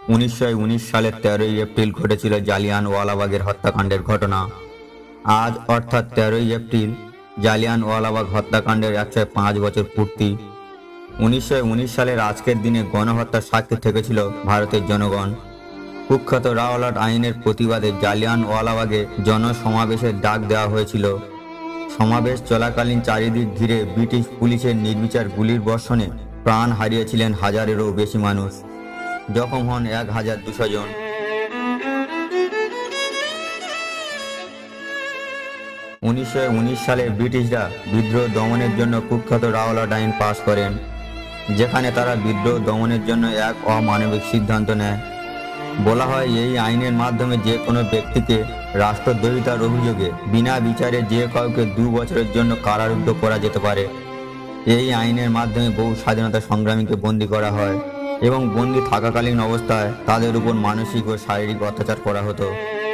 1919 সালের 13ই এপ্রিল ঘটেছিল জালিয়ানওয়ালাবাগের হত্যাকাণ্ডের ঘটনা। আজ অর্থাৎ 13ই এপ্রিল জালিয়ানওয়ালাবাগ হত্যাকাণ্ডের 105 বছর পূর্তি। 1919 সালের আজকের দিনে গণহত্যার সাক্ষী থেকেছিল ভারতের জনগণ। কুখ্যাত রাওলাট আইনের প্রতিবাদে জালিয়ানওয়ালাবাগে জনসমাবেশের ডাক দেওয়া হয়েছিল। সমাবেশ চলাকালীন চারিদিক ঘিরে ব্রিটিশ পুলিশের নির্বিচার গুলির বর্ষণে প্রাণ হারিয়েছিলেন হাজারেরও বেশি মানুষ। জখম হন 1200 জন। 1919 সালে ব্রিটিশরা বিদ্রোহ দমনের জন্য কুখ্যাত রাওলাট আইন পাশ করেন, যেখানে তারা বিদ্রোহ দমনের জন্য এক অমানবিক সিদ্ধান্ত নেয়। বলা হয় এই আইনের মাধ্যমে যে কোনো ব্যক্তিকে রাষ্ট্রদ্রোহিতার অভিযোগে বিনা বিচারে যে কাউকে 2 বছরের জন্য কারারুদ্ধ করা যেতে পারে। এই আইনের মাধ্যমে বহু স্বাধীনতা সংগ্রামীকে বন্দী করা হয় এবং বন্দী থাকাকালীন অবস্থায় তাদের উপর মানসিক ও শারীরিক অত্যাচার করা হতো।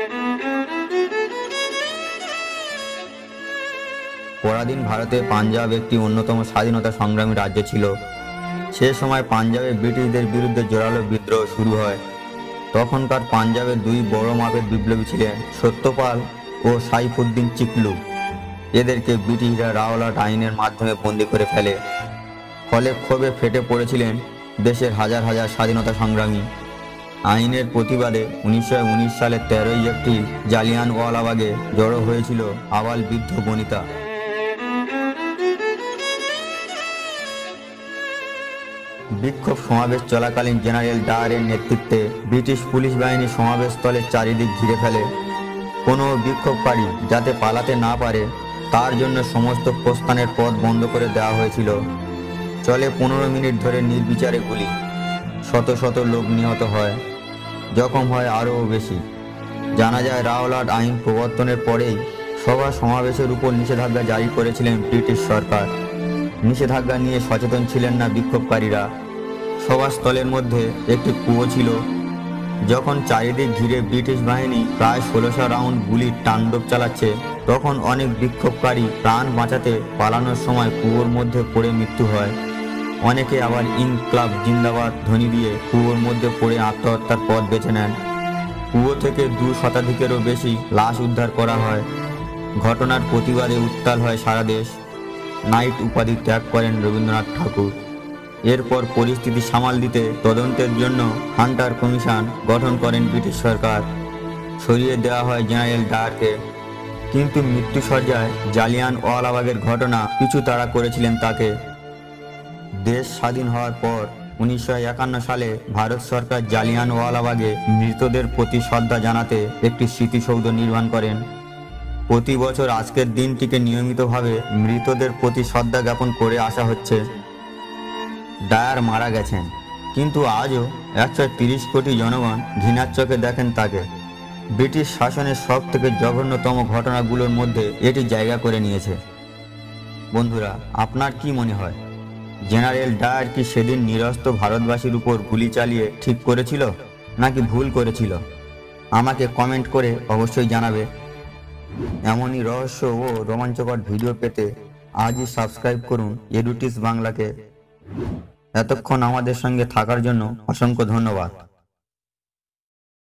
পরাধীন ভারতে পাঞ্জাব একটি অন্যতম স্বাধীনতা সংগ্রামী রাজ্য ছিল। সে সময় পাঞ্জাবে ব্রিটিশদের বিরুদ্ধে জোরালো বিদ্রোহ শুরু হয়। তখনকার পাঞ্জাবের 2 বড় মাপের বিপ্লবী ছিলেন সত্যপাল ও সাইফুদ্দিন চিকলু। এদেরকে ব্রিটিশরা রাওলাট আইনের মাধ্যমে বন্দী করে ফেলে। ফলে ক্ষোভে ফেটে পড়েছিলেন দেশের হাজার হাজার স্বাধীনতা সংগ্রামী। আইনের প্রতিবাদে 1919 সালের 13ই এপ্রিল জালিয়ানওয়ালাবাগে জড়ো হয়েছিল আবাল বৃদ্ধ বনিতা। বিক্ষোভ সমাবেশ চলাকালীন জেনারেল ডায়ারের নেতৃত্বে ব্রিটিশ পুলিশ বাহিনী সমাবেশস্থলের চারিদিক ঘিরে ফেলে। কোনো বিক্ষোভকারী যাতে পালাতে না পারে তার জন্য সমস্ত প্রস্থানের পথ বন্ধ করে দেওয়া হয়েছিল। চলে 15 মিনিট ধরে নির্বিচারে গুলি। শত শত লোক নিহত হয়, জখম হয় আরও বেশি। জানা যায় রাওলাট আইন প্রবর্তনের পরেই সভা সমাবেশের উপর নিষেধাজ্ঞা জারি করেছিলেন ব্রিটিশ সরকার। নিষেধাজ্ঞা নিয়ে সচেতন ছিলেন না বিক্ষোভকারীরা। সভাস্থলের মধ্যে একটি কুয়ো ছিল। যখন চারিদিক ঘিরে ব্রিটিশ বাহিনী প্রায় 1600 রাউন্ড গুলির তাণ্ডব চালাচ্ছে, তখন অনেক বিক্ষোভকারী প্রাণ বাঁচাতে পালানোর সময় কুয়োর মধ্যে পড়ে মৃত্যু হয়। অনেকে আবার ইনকলাব জিন্দাবাদ ধ্বনি দিয়ে কুয়োর মধ্যে পড়ে আত্মহত্যার পথ বেছে নেন। কুয়ো থেকে 2 শতাধিকেরও বেশি লাশ উদ্ধার করা হয়। ঘটনার প্রতিবাদে উত্তাল হয় সারা দেশ। নাইট উপাধি ত্যাগ করেন রবীন্দ্রনাথ ঠাকুর। এরপর পরিস্থিতি সামাল দিতে তদন্তের জন্য হান্টার কমিশন গঠন করেন ব্রিটিশ সরকার। সরিয়ে দেওয়া হয় জেনারেল ডায়ারকে। কিন্তু মৃত্যুসজ্জায় জালিয়ানওয়ালাবাগের ঘটনা পিছু তাড়া করেছিলেন তাকে। দেশ স্বাধীন হওয়ার পর 1951 সালে ভারত সরকার জালিয়ানওয়ালাবাগে মৃতদের প্রতি শ্রদ্ধা জানাতে একটি স্মৃতিসৌধ নির্মাণ করেন। প্রতি বছর আজকের দিনটিকে নিয়মিতভাবে মৃতদের প্রতি শ্রদ্ধা জ্ঞাপন করে আসা হচ্ছে। ডায়ার মারা গেছেন, কিন্তু আজও 130 কোটি জনগণ ঘৃণার চোখে দেখেন তাকে। ব্রিটিশ শাসনের সব থেকে জঘন্যতম ঘটনাগুলোর মধ্যে এটি জায়গা করে নিয়েছে। বন্ধুরা, আপনার কি মনে হয়, জেনারেল ডায়ার কি সেদিন নিরস্ত্র ভারতবাসীর উপর গুলি চালিয়ে ঠিক করেছিল নাকি ভুল করেছিল? আমাকে কমেন্ট করে অবশ্যই জানাবে। এমনই রহস্য ও রোমাঞ্চকর ভিডিও পেতে আজই সাবস্ক্রাইব করুন এডুটিস বাংলাকে। এতক্ষণ আমাদের সঙ্গে থাকার জন্য অসংখ্য ধন্যবাদ।